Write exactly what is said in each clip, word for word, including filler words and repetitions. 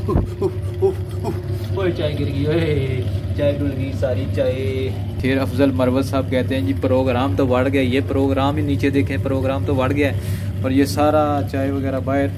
ओए चाय गिर गई, ओए चाय डुल गई सारी चाय। फिर अफजल मरवत साहब कहते हैं जी प्रोग्राम तो बढ़ गया, ये प्रोग्राम ही नीचे देखें, प्रोग्राम तो बढ़ गया है और ये सारा चाय वगैरह बाहर।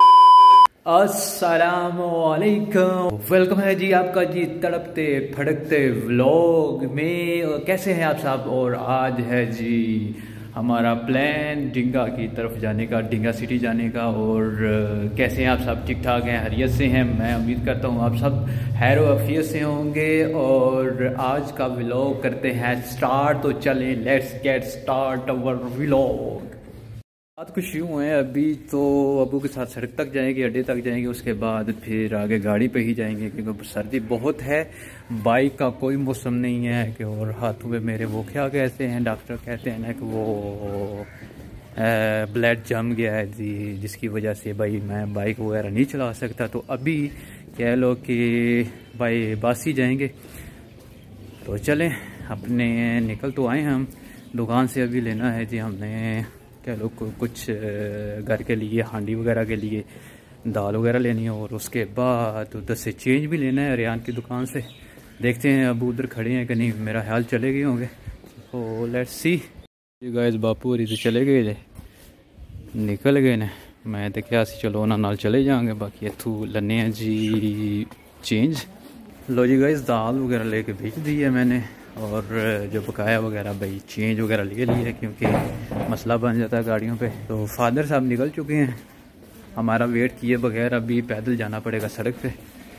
अस्सलामुअलैकुम, वेलकम है जी आपका जी तड़पते फड़कते व्लॉग में। कैसे हैं आप साहब? और आज है जी हमारा प्लान डिंगा की तरफ जाने का, डिंगा सिटी जाने का। और कैसे हैं आप सब? ठीक ठाक हैं, हैरियत से हैं? मैं उम्मीद करता हूँ आप सब हैर व अफियत से होंगे। और आज का व्लॉग करते हैं स्टार्ट, तो चलें let's get start our vlog. बात कुछ यूँ है, अभी तो अबू के साथ सड़क तक जाएंगे, अड्डे तक जाएंगे, उसके बाद फिर आगे गाड़ी पे ही जाएंगे क्योंकि सर्दी बहुत है, बाइक का कोई मौसम नहीं है कि। और हाथों में मेरे वो क्या कहते हैं, डॉक्टर कहते हैं ना कि वो ब्लड जम गया है जी, जिसकी वजह से भाई मैं बाइक वगैरह नहीं चला सकता। तो अभी कह लो कि भाई बासी जाएंगे, तो चलें अपने निकल तो आए हैं हम। दुकान से अभी लेना है जी हमने क्या लोग कुछ घर के लिए, हांडी वगैरह के लिए दाल वगैरह लेनी है, और उसके बाद उधर से चेंज भी लेना है रियान की दुकान से। देखते हैं अब उधर खड़े हैं कि नहीं, मेरा ख्याल चले गए होंगे। तो लेट्स सी गाइस, बापू और इधर चले गए थे, निकल गए ने। मैं तो क्या सी चलो ना नाल चले जाएंगे, बाकी इथू लन्ने हैं जी चेंज। लो जी गाइस, दाल वगैरह लेके भेज दी है मैंने, और जो बकाया वगैरह भाई चेंज वगैरह ले ली है क्योंकि मसला बन जाता है गाड़ियों पे। तो फादर साहब निकल चुके हैं, हमारा वेट किए बगैर अभी पैदल जाना पड़ेगा सड़क पे।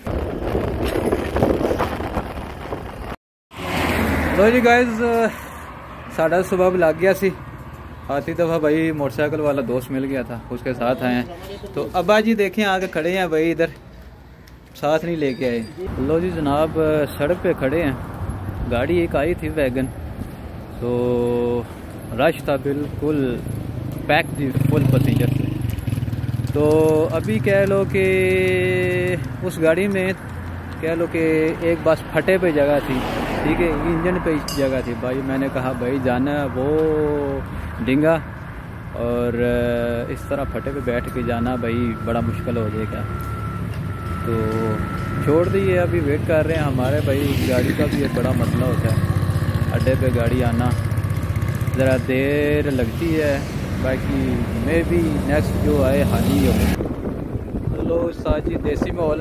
लो जी गाइस, साढ़ा सुबह लग गया सी, आती दफ़ा भाई मोटरसाइकिल वाला दोस्त मिल गया था, उसके साथ आए हैं। तो अब्बा जी देखें आके खड़े हैं भाई, इधर साथ नहीं लेके आए। लो जी जनाब, सड़क पे खड़े हैं, गाड़ी एक आई थी वैगन, तो रश था बिल्कुल पैक थी फुल पैसेंजर से। तो अभी कह लो कि उस गाड़ी में कह लो कि एक बस फटे पे जगह थी, ठीक है, इंजन पे जगह थी। भाई मैंने कहा भाई जाना वो डिंगा, और इस तरह फटे पे बैठ के जाना भाई बड़ा मुश्किल हो जाएगा। तो छोड़ दिए, अभी वेट कर रहे हैं हमारे भाई। गाड़ी का भी एक बड़ा मसला होता है, अड्डे पे गाड़ी आना ज़रा देर लगती है, बाकी मैं भी नेक्स्ट जो आए हानि हो। लो साजी देसी माहौल।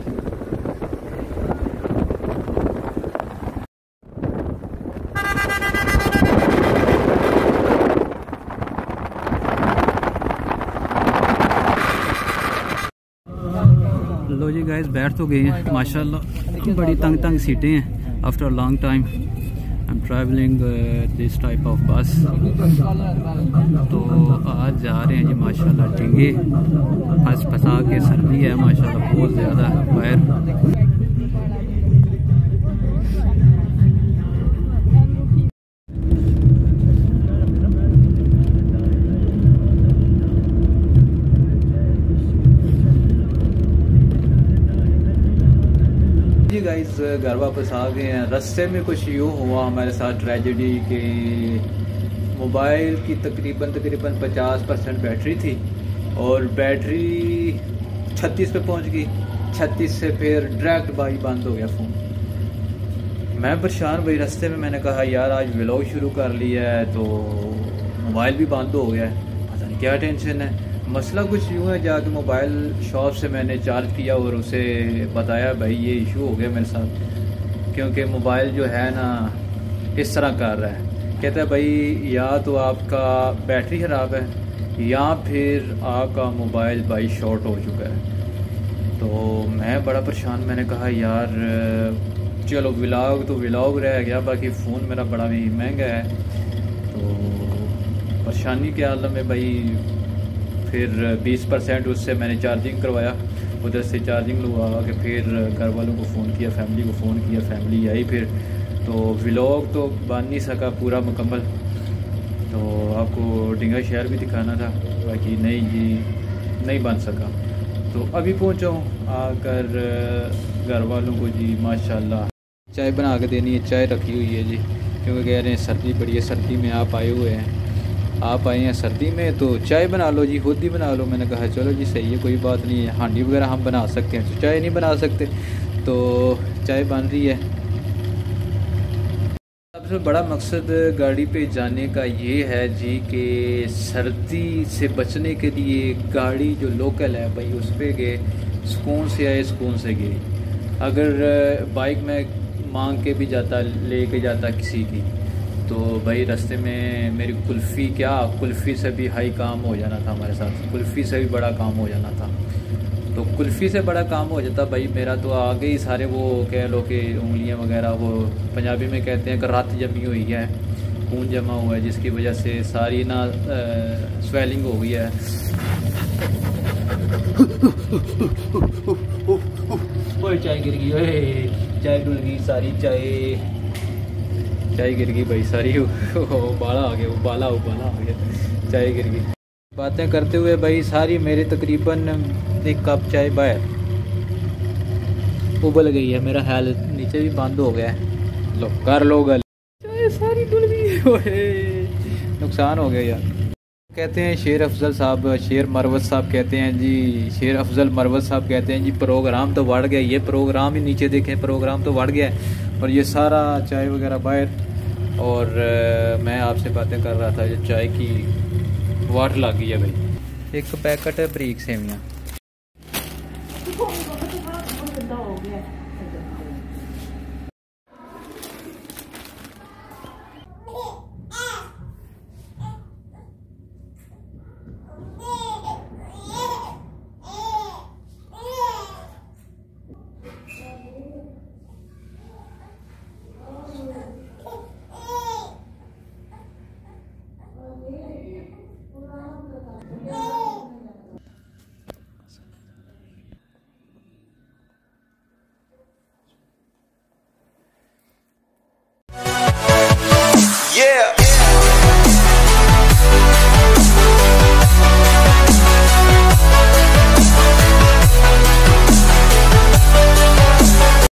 लो जी गाइस, बैठ तो गए हैं माशाल्लाह, बड़ी तंग तंग सीटें हैं। After long time I am travelling this type of bus. तो आज जा रहे हैं जी माशाल्लाह डिंगे, फंस फंसा के, सर्दी है माशाल्लाह बहुत ज़्यादा बाहर। गाइस घर वापस आ गए हैं। रास्ते में कुछ यूँ हुआ हमारे साथ ट्रेजेडी के, मोबाइल की तकरीबन तकरीबन पचास परसेंट बैटरी थी और बैटरी छत्तीस पे पहुंच गई, छत्तीस से फिर डायरेक्ट भाई बंद हो गया फ़ोन। मैं परेशान भाई, रास्ते में मैंने कहा यार आज व्लॉग शुरू कर लिया है तो मोबाइल भी बंद हो गया है, पता नहीं क्या टेंशन है। मसला कुछ यूँ है, जाके मोबाइल शॉप से मैंने चार्ज किया और उसे बताया भाई ये इशू हो गया मेरे साथ, क्योंकि मोबाइल जो है ना इस तरह कर रहा है। कहता है भाई या तो आपका बैटरी ख़राब है या फिर आपका मोबाइल भाई शॉर्ट हो चुका है। तो मैं बड़ा परेशान, मैंने कहा यार चलो व्लॉग तो व्लॉग रह गया, बाकी फ़ोन मेरा बड़ा भी महंगा है। तो परेशानी के आलम में भाई फिर बीस परसेंट उससे मैंने चार्जिंग करवाया, उधर से चार्जिंग लगवा के फिर घर वालों को फ़ोन किया, फैमिली को फ़ोन किया, फैमिली आई फिर। तो व्लॉग तो बन नहीं सका पूरा मुकम्मल, तो आपको डिंगा शहर भी दिखाना था, बाकी नहीं जी नहीं बन सका। तो अभी पहुंचा हूँ आकर घर वालों को जी माशाल्लाह चाय बना के देनी है, चाय रखी हुई है जी, क्योंकि कह रहे हैं सर्दी बड़ी है, सर्दी में आप आए हुए हैं आप आए हैं सर्दी में तो चाय बना लो जी, खुद ही बना लो। मैंने कहा चलो जी सही है, कोई बात नहीं है, हांडी वगैरह हम बना सकते हैं तो चाय नहीं बना सकते, तो चाय बन रही है। सबसे बड़ा मकसद गाड़ी पे जाने का ये है जी कि सर्दी से बचने के लिए गाड़ी जो लोकल है भाई उस पर गए, सुकून से आए, सुकून से गए। अगर बाइक में मांग के भी जाता, ले के जाता किसी की, तो भाई रास्ते में मेरी कुल्फ़ी, क्या कुल्फ़ी से भी हाई काम हो जाना था हमारे साथ, कुल्फ़ी से भी बड़ा काम हो जाना था। तो कुल्फ़ी से बड़ा काम हो जाता भाई मेरा, तो आगे ही सारे वो कह लो कि उंगलियां वगैरह, वो पंजाबी में कहते हैं कि रत जमी हुई है, खून जमा हुआ है, जिसकी वजह से सारी ना स्वेलिंग हो गई है। ओए चाय गिर गई, ओए चाय डुल गई सारी, चाय चाय गिर गई भाई सारी, उबाला आ गया, उबाला उबाला आ गया, चाय गिर गई। बातें करते हुए भाई सारी मेरे तकरीबन एक कप चाय बाहर उबल गई है, मेरा ख्याल नीचे भी बंद हो गया है। लो कर लो गल, चाय सारी डुल गई, नुकसान हो गया यार। कहते हैं शेर अफजल साहब, शेर मरवत साहब कहते हैं जी, शेर अफजल मरवत साहब कहते हैं जी प्रोग्राम तो बढ़ गया, ये प्रोग्राम ही नीचे देखें, प्रोग्राम तो बढ़ गया है। और ये सारा चाय वगैरह बाहर, और आ, मैं आपसे बातें कर रहा था, जो चाय की वाट लग गई है भाई। एक पैकेट है बरीक सेवियाँ।